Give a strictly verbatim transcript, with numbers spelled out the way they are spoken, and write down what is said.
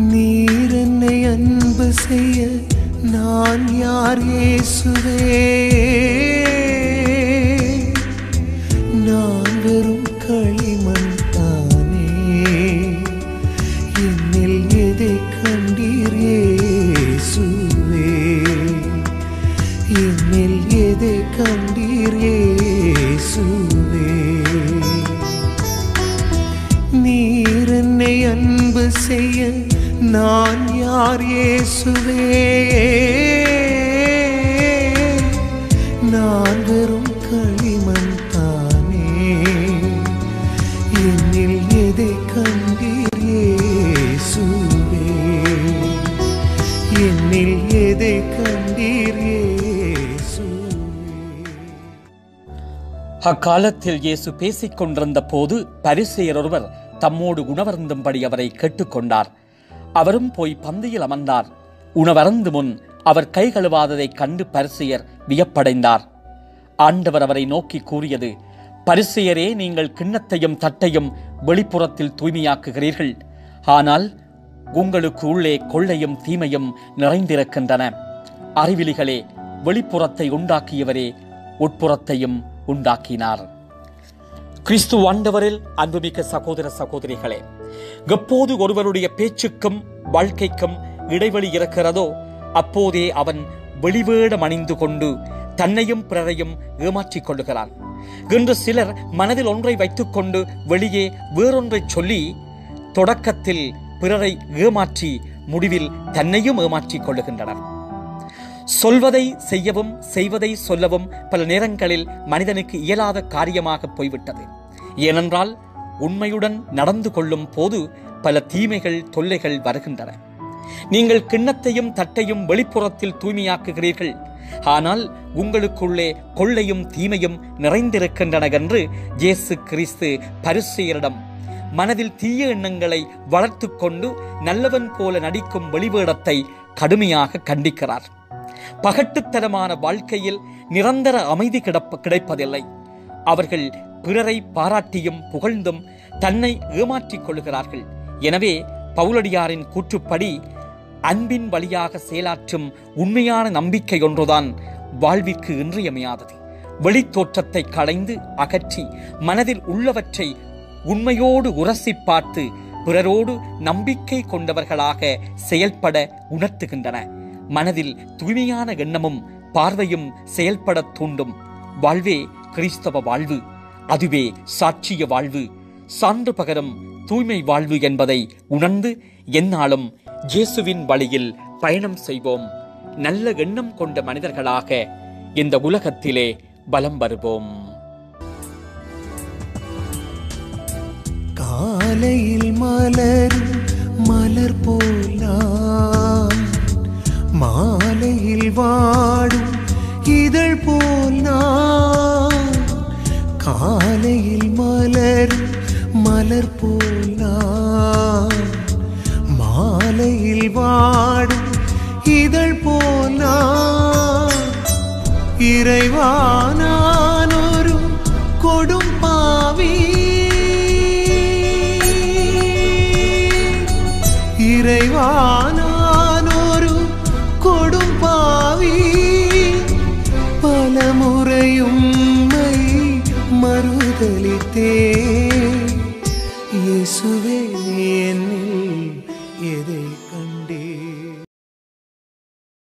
நீர் என்னை அன்பு செய்ய நான் யார் இயேசுவே? நான் வெறும் களிமண் தானே. என்னில் எதை கண்டீர் இயேசுவே? என்னில் எதை கண்டீர் இயேசுவே? நீர் என்னை அன்பு செய்ய நான் யார் இயேசுவே? நான் வெறும் களிமண் தானே. என்னில் எதை கண்டீர் இயேசுவே? என்னில் எதை கண்டீர் இயேசுவே? அக்காலத்தில் இயேசு பேசிக் கொண்டிருந்த போது பரிசேயர் ஒருவர் தம்மோடு உணவருந்தும்படி அவரை கேட்டுக்கொண்டார். அவரும் போய் பந்தியில் அமர்ந்தார். உணவருந்து முன் அவர் கை கழுவாததைக் கண்டு பரிசேயர் வியப்படைந்தார். ஆண்டவர் அவரை நோக்கி கூறியது, பரிசேயரே, நீங்கள் கிண்ணத்தையும் தட்டையும் வெளிப்புறத்தில் தூய்மையாக்குகிறீர்கள், ஆனால் உங்களுக்கு உள்ளே கொள்ளையும் தீமையும் நிறைந்திருக்கின்றன. அறிவிலிகளே, வெளிப்புறத்தை உண்டாக்கியவரே உட்புறத்தையும் உண்டாக்கினார். கிறிஸ்து ஆண்டவரில் அன்புமிக்க சகோதர சகோதரிகளே, எப்போது ஒருவருடைய பேச்சுக்கும் வாழ்க்கைக்கும் இடைவெளி இருக்கிறதோ அப்போதே அவன் வெளிவேடம் அணிந்து கொண்டு தன்னையும் பிறரையும் ஏமாற்றிக் கொள்ளுகிறான். இன்று சிலர் மனதில் ஒன்றை வைத்துக் கொண்டு வெளியே வேறொன்றை சொல்லி தொடக்கத்தில் பிறரை ஏமாற்றி முடிவில் தன்னையும் ஏமாற்றிக் கொள்ளுகின்றனர். சொல்வதை செய்யவும் செய்வதை சொல்லவும் பல நேரங்களில் மனிதனுக்கு இயலாத காரியமாக போய்விட்டது. ஏனென்றால் உண்மையுடன் நடந்து கொள்ளும் போது பல தீமைகள் தொல்லைகள் வருகின்றன. நீங்கள் கிண்ணத்தையும் தட்டையும் வெளிப்புறத்தில் தூய்மையாக்குகிறீர்கள், ஆனால் உங்களுக்குள்ளே கொள்ளையும் தீமையும் நிறைந்திருக்கின்றன என்று இயேசு கிறிஸ்து பரிசேயரிடம் மனதில் தீய எண்ணங்களை வளர்த்து கொண்டு நல்லவன் போல நடிக்கும் வெளிவேடத்தை கடுமையாக கண்டிக்கிறார். பகட்டுத்தனமான வாழ்க்கையில் நிரந்தர அமைதி கிடப்ப கிடைப்பதில்லை. அவர்கள் பிறரை பாராட்டியும் புகழ்ந்தும் தன்னை ஏமாற்றிக் கொள்கிறார்கள். எனவே பவுலடியாரின் கூற்றுப்படி அன்பின் வழியாக செயலாற்றும் உண்மையான நம்பிக்கை ஒன்றுதான் வாழ்விற்கு இன்றியமையாதது. வெளித்தோற்றத்தை களைந்து அகற்றி மனதில் உள்ளவற்றை உண்மையோடு உரசி பார்த்து பிறரோடு நம்பிக்கை கொண்டவர்களாக செயல்பட உணர்த்துகின்றன. மனதில் தூய்மையான எண்ணமும் பார்வையும் செயல்பட தூண்டும் வாழ்வே கிறிஸ்தவ வாழ்வு. அதுவே சாட்சிய வாழ்வு, சான்று பகரும் தூய்மை வாழ்வு என்பதை உணர்ந்து எந்நாளும் இயேசுவின் வழியில் பயணம் செய்வோம். நல்ல எண்ணம் கொண்ட மனிதர்களாக இந்த உலகத்திலே பலம் வருவோம். காலையில் மலரும் மலர் போல் மாலையில் வாடும் இதழ் போல் நான். காலையில் மலரும் மலர் போல் நான், மாலையில் வாடும் இதழ் போல் நான். இறைவானான் ஒரு கொடும் பாவி, இறைவானான் ஒரு கொடும் பாவி. பலமுறையும் மறுதலித்தே இயேசுவே என்னில்